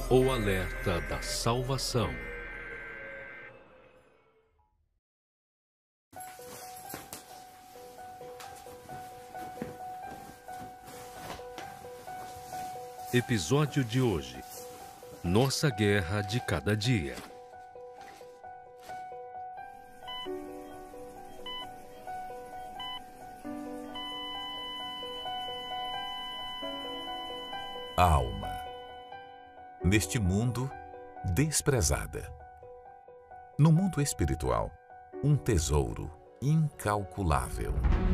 O alerta da salvação. Episódio de hoje: Nossa guerra de cada dia. A alma, neste mundo, desprezada. No mundo espiritual, um tesouro incalculável.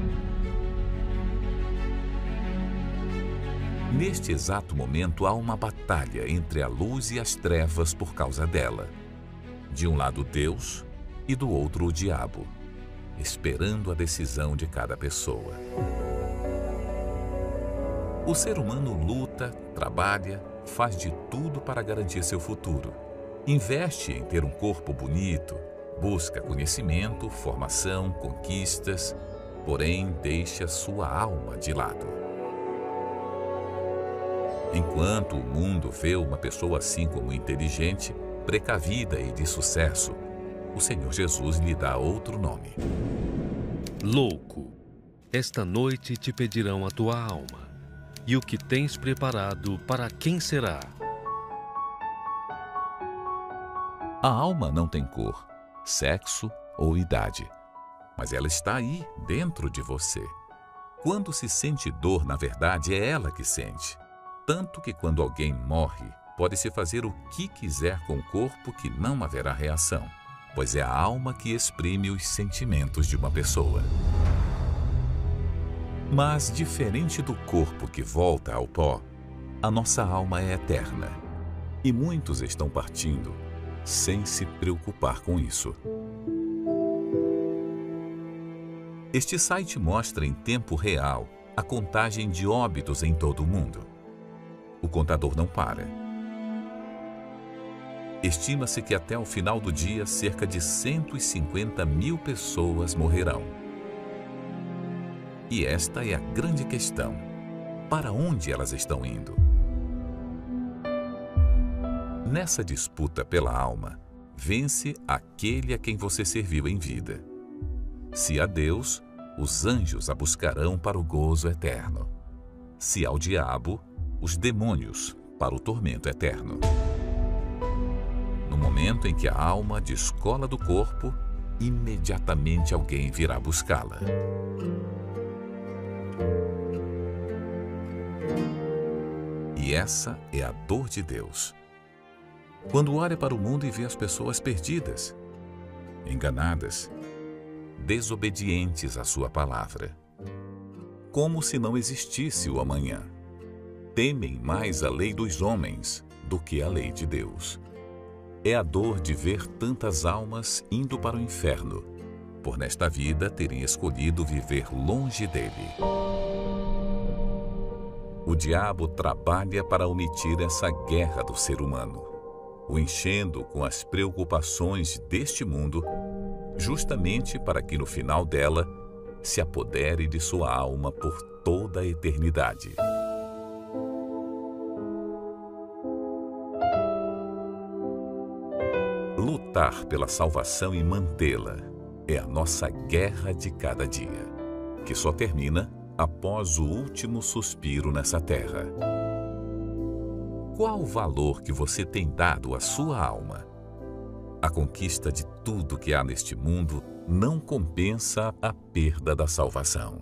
Neste exato momento, há uma batalha entre a luz e as trevas por causa dela. De um lado, Deus, e do outro, o diabo, esperando a decisão de cada pessoa. O ser humano luta, trabalha, faz de tudo para garantir seu futuro. Investe em ter um corpo bonito, busca conhecimento, formação, conquistas, porém deixa sua alma de lado. Enquanto o mundo vê uma pessoa assim como inteligente, precavida e de sucesso, o Senhor Jesus lhe dá outro nome. Louco, esta noite te pedirão a tua alma. E o que tens preparado para quem será? A alma não tem cor, sexo ou idade, mas ela está aí, dentro de você. Quando se sente dor, na verdade, é ela que sente. Tanto que quando alguém morre, pode-se fazer o que quiser com o corpo que não haverá reação, pois é a alma que exprime os sentimentos de uma pessoa. Mas, diferente do corpo que volta ao pó, a nossa alma é eterna. E muitos estão partindo sem se preocupar com isso. Este site mostra em tempo real a contagem de óbitos em todo o mundo. O contador não para. Estima-se que até o final do dia, cerca de 150 mil pessoas morrerão. E esta é a grande questão: para onde elas estão indo? Nessa disputa pela alma, vence aquele a quem você serviu em vida. Se a Deus, os anjos a buscarão para o gozo eterno. Se ao diabo, os demônios para o tormento eterno. No momento em que a alma descola do corpo, imediatamente alguém virá buscá-la. E essa é a dor de Deus. Quando olha para o mundo e vê as pessoas perdidas, enganadas, desobedientes à sua palavra, como se não existisse o amanhã. Temem mais a lei dos homens do que a lei de Deus. É a dor de ver tantas almas indo para o inferno, por nesta vida terem escolhido viver longe dele. O diabo trabalha para omitir essa guerra do ser humano, o enchendo com as preocupações deste mundo, justamente para que no final dela se apodere de sua alma por toda a eternidade. Lutar pela salvação e mantê-la é a nossa guerra de cada dia, que só termina após o último suspiro nessa terra. Qual o valor que você tem dado à sua alma? A conquista de tudo que há neste mundo não compensa a perda da salvação.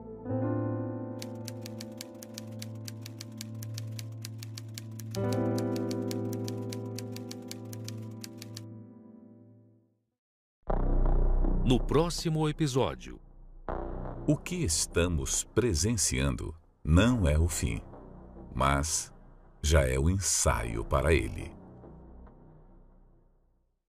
No próximo episódio: O que estamos presenciando não é o fim, mas já é o ensaio para ele.